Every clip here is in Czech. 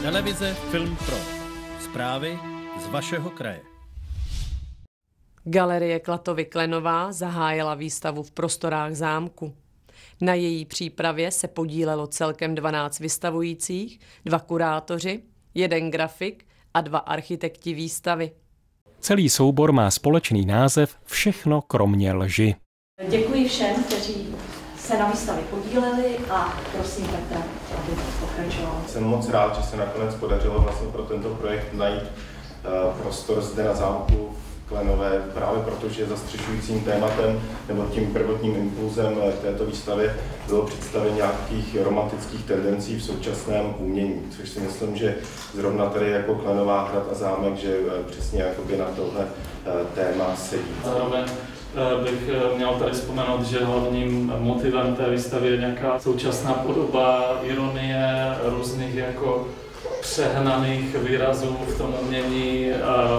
Televize Film Pro. Zprávy z vašeho kraje. Galerie Klatovy Klenová zahájila výstavu v prostorách zámku. Na její přípravě se podílelo celkem 12 vystavujících, 2 kurátoři, 1 grafik a 2 architekti výstavy. Celý soubor má společný název Všechno kromě lži. Děkuji všem, kteří se na výstavě podíleli a prosím Petra, aby pokračoval. Jsem moc rád, že se nakonec podařilo vlastně pro tento projekt najít prostor zde na zámku v Klenové, právě protože zastřešujícím tématem nebo tím prvotním impulzem této výstavy bylo představení nějakých romantických tendencí v současném umění, což si myslím, že zrovna tady jako Klenová hrad a zámek, že přesně jakoby na tohle téma sedí. Zároveň bych měl tady vzpomenout, že hlavním motivem té výstavy je nějaká současná podoba ironie, různých jako přehnaných výrazů v tom umění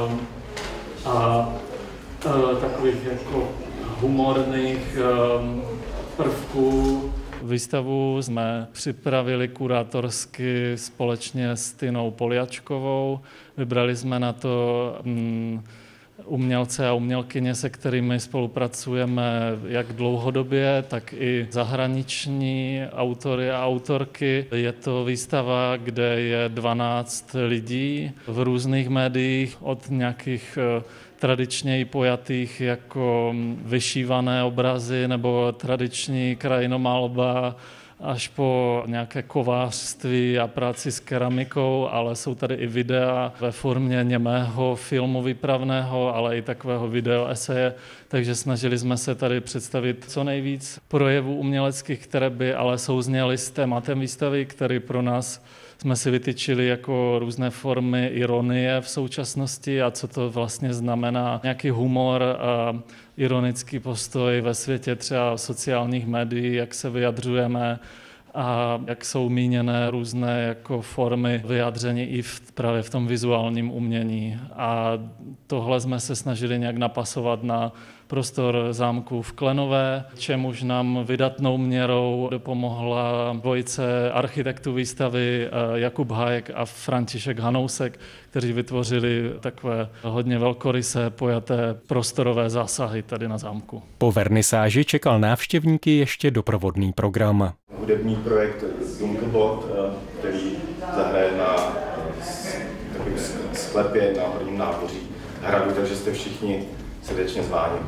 a takových jako humorných prvků. Výstavu jsme připravili kurátorsky společně s Tinou Poljačkovou. Vybrali jsme na to umělce a umělkyně, se kterými spolupracujeme jak dlouhodobě, tak i zahraniční autory a autorky. Je to výstava, kde je 12 lidí v různých médiích, od nějakých tradičně pojatých jako vyšívané obrazy nebo tradiční krajinomalba, až po nějaké kovářství a práci s keramikou, ale jsou tady i videa ve formě němého filmu výpravného, ale i takového videoeseje, takže snažili jsme se tady představit co nejvíc projevů uměleckých, které by ale souzněly s tématem výstavy, který pro nás jsme si vytyčili jako různé formy ironie v současnosti a co to vlastně znamená, nějaký humor a ironický postoj ve světě třeba sociálních médií, jak se vyjadřujeme a jak jsou míněné různé jako formy vyjádření i právě v tom vizuálním umění. A tohle jsme se snažili nějak napasovat na prostor zámku v Klenové, čemuž nám vydatnou měrou dopomohla dvojice architektů výstavy Jakub Hájek a František Hanousek, kteří vytvořili takové hodně velkorysé pojaté prostorové zásahy tady na zámku. Po vernisáži čekal návštěvníky ještě doprovodný program. Hudební projekt Dunkelbot, který zahraje na takovém sklepě na horním nádvoří hradu, takže jste všichni srdečně zváni.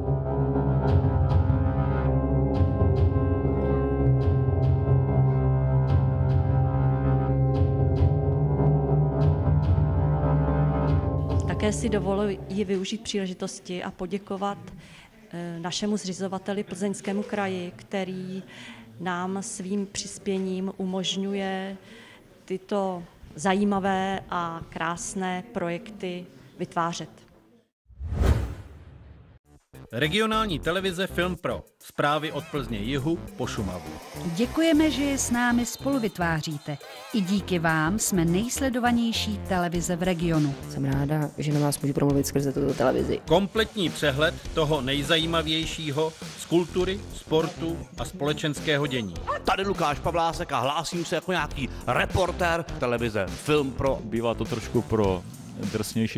Také si dovoluji využít příležitosti a poděkovat našemu zřizovateli Plzeňskému kraji, který nám svým přispěním umožňuje tyto zajímavé a krásné projekty vytvářet. Regionální televize Film Pro. Zprávy od Plzně jihu po Šumavu. Děkujeme, že je s námi spolu vytváříte. I díky vám jsme nejsledovanější televize v regionu. Jsem ráda, že na vás můžu promluvit skrze tuto televizi. Kompletní přehled toho nejzajímavějšího z kultury, sportu a společenského dění. Tady Lukáš Pavlásek a hlásím se jako nějaký reportér televize Film Pro. Bývá to trošku pro drsnější.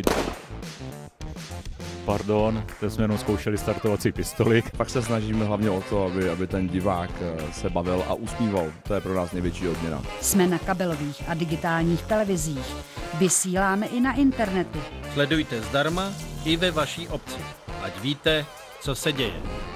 Pardon, teď jsme jenom zkoušeli startovací pistoli. Pak se snažíme hlavně o to, aby ten divák se bavil a usmíval. To je pro nás největší odměna. Jsme na kabelových a digitálních televizích. Vysíláme i na internetu. Sledujte zdarma i ve vaší obci. Ať víte, co se děje.